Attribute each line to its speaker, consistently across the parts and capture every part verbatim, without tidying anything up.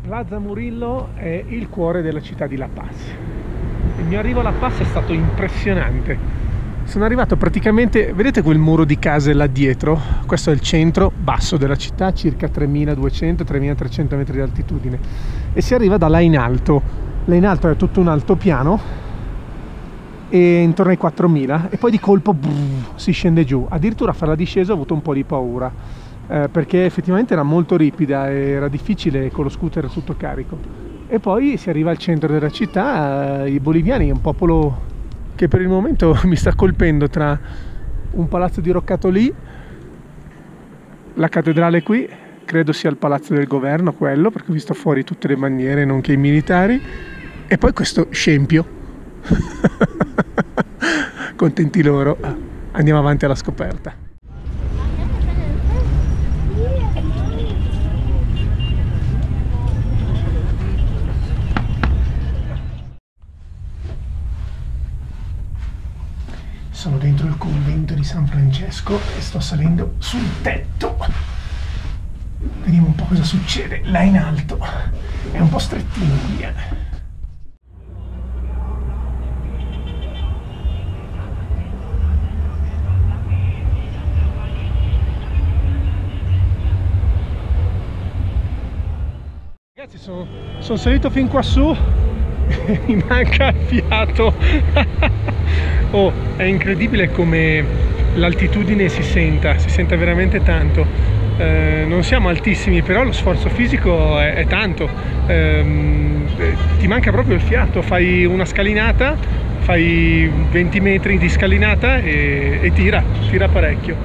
Speaker 1: Plaza Murillo è il cuore della città di La Paz. Il mio arrivo a La Paz è stato impressionante. Sono arrivato praticamente, vedete quel muro di case là dietro? Questo è il centro basso della città, circa tremiladuecento tremilatrecento metri di altitudine, e si arriva da là in alto. Là in alto è tutto un altopiano e intorno ai quattromila, e poi di colpo brrr, si scende giù. Addirittura a fare la discesa ho avuto un po' di paura, eh, perché effettivamente era molto ripida e era difficile con lo scooter tutto carico. E poi si arriva al centro della città. eh, i boliviani è un popolo che per il momento mi sta colpendo, tra un palazzo diroccato lì, la cattedrale qui, credo sia il palazzo del governo quello, perché ho visto fuori tutte le bandiere nonché i militari, e poi questo scempio. Contenti loro. Andiamo avanti alla scoperta. Sono dentro il convento di San Francesco e sto salendo sul tetto. Vediamo un po' cosa succede là in alto. È un po' strettino qui, eh. Ragazzi, sono, sono salito fin qua su e mi manca il fiato. Oh, è incredibile come l'altitudine si senta, si sente veramente tanto. Eh, non siamo altissimi, però lo sforzo fisico è, è tanto. Eh, ti manca proprio il fiato, fai una scalinata, fai venti metri di scalinata e, e tira, tira parecchio.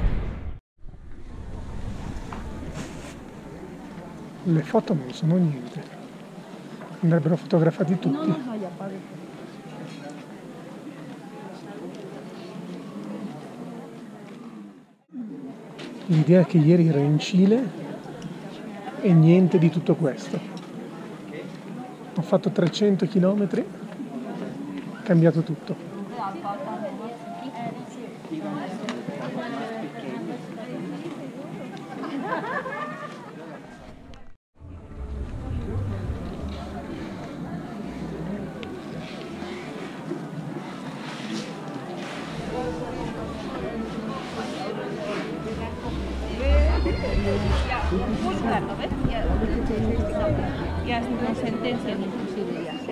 Speaker 1: Le foto non sono niente, andrebbero fotografati tutti. L'idea è che ieri ero in Cile e niente di tutto questo. Ho fatto trecento chilometri, è cambiato tutto.
Speaker 2: Ya es una sentencia inclusive ya.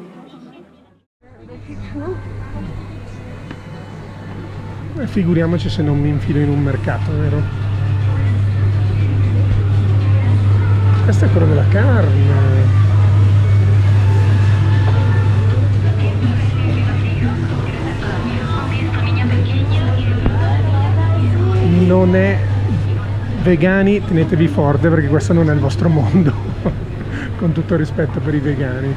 Speaker 1: E figuriamoci se non mi infilo in un mercato, vero? Questo è quello della carne. Non è vegani, tenetevi forte perché questo non è il vostro mondo. Con tutto il rispetto per i vegani.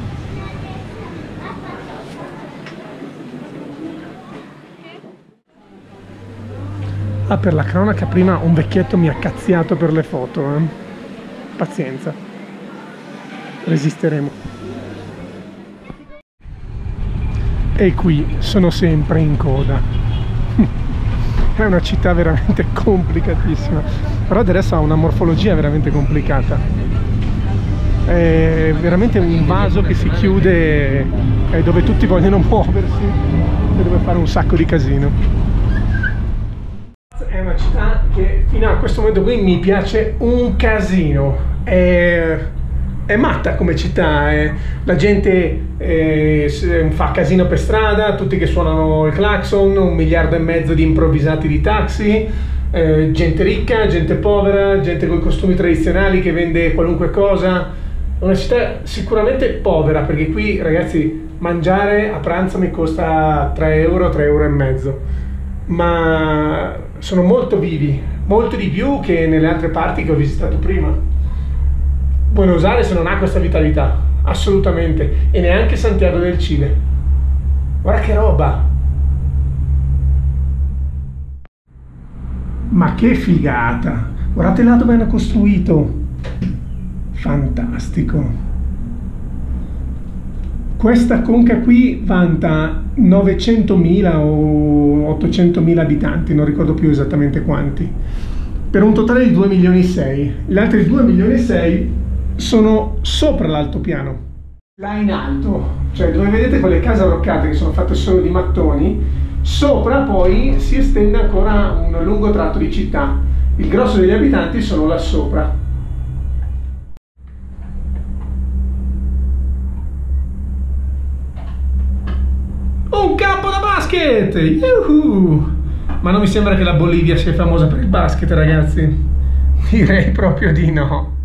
Speaker 1: Ah, per la cronaca, prima un vecchietto mi ha cazziato per le foto, eh. Pazienza, resisteremo. E qui sono sempre in coda. È una città veramente complicatissima, però adesso ha una morfologia veramente complicata. È veramente un vaso che si chiude e dove tutti vogliono muoversi e dove fare un sacco di casino. È una città che fino a questo momento qui mi piace un casino. È, è matta come città, è, la gente eh, fa casino per strada, tutti che suonano il clacson, un miliardo e mezzo di improvvisati di taxi, eh, gente ricca, gente povera, gente con i costumi tradizionali che vende qualunque cosa. Una città sicuramente povera, perché qui, ragazzi, mangiare a pranzo mi costa tre euro, tre euro e mezzo, ma sono molto vivi, molto di più che nelle altre parti che ho visitato prima. Buenos Aires non ha questa vitalità, assolutamente, e neanche Santiago del Cile. Guarda che roba! Ma che figata! Guardate là dove hanno costruito! Fantastico! Questa conca qui vanta novecentomila o ottocentomila abitanti, non ricordo più esattamente quanti, per un totale di due milioni e sei. Gli altri due milioni e sei sono sopra l'altopiano, là in alto, cioè dove vedete quelle case arroccate che sono fatte solo di mattoni, sopra poi si estende ancora un lungo tratto di città. Il grosso degli abitanti sono là sopra. Un campo da basket! Yuhu! Ma non mi sembra che la Bolivia sia famosa per il basket, ragazzi. Direi proprio di no.